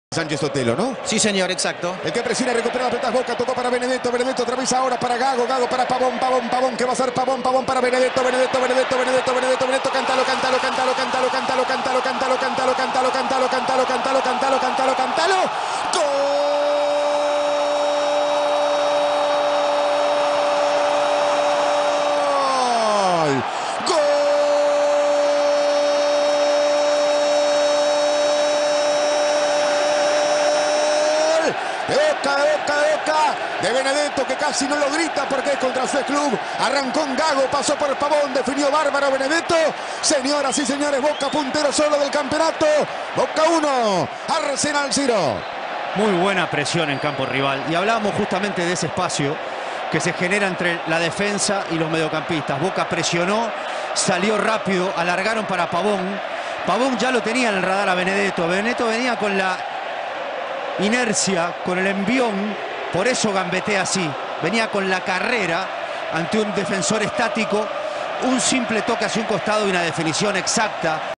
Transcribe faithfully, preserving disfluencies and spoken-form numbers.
Sánchez Sotelo, ¿no? Sí, señor, exacto. El que presiona, recupera la pelota, Boca, tocó para Benedetto, Benedetto otra vez ahora para Gago, Gago para Pavón, Pavón, Pavón, que va a ser Pavón, Pavón para Benedetto, Benedetto, Benedetto, Benedetto, Benedetto, Benedetto, cántalo, cántalo, cántalo, cántalo, cántalo, cántalo, cántalo, cántalo, cántalo, cántalo, cántalo, cántalo, cántalo, cántalo, cántalo, ¡gol! De Boca, de Boca, de Boca, de Benedetto, que casi no lo grita porque es contra su club. Arrancó en Gago, pasó por Pavón, definió bárbaro Benedetto. Señoras y señores, Boca puntero solo del campeonato. Boca uno, Arsenal cero. Muy buena presión en campo rival. Y hablábamos justamente de ese espacio que se genera entre la defensa y los mediocampistas. Boca presionó, salió rápido, alargaron para Pavón. Pavón ya lo tenía en el radar a Benedetto. Benedetto venía con la inercia, con el envión, por eso gambetea así. Venía con la carrera ante un defensor estático, un simple toque hacia un costado y una definición exacta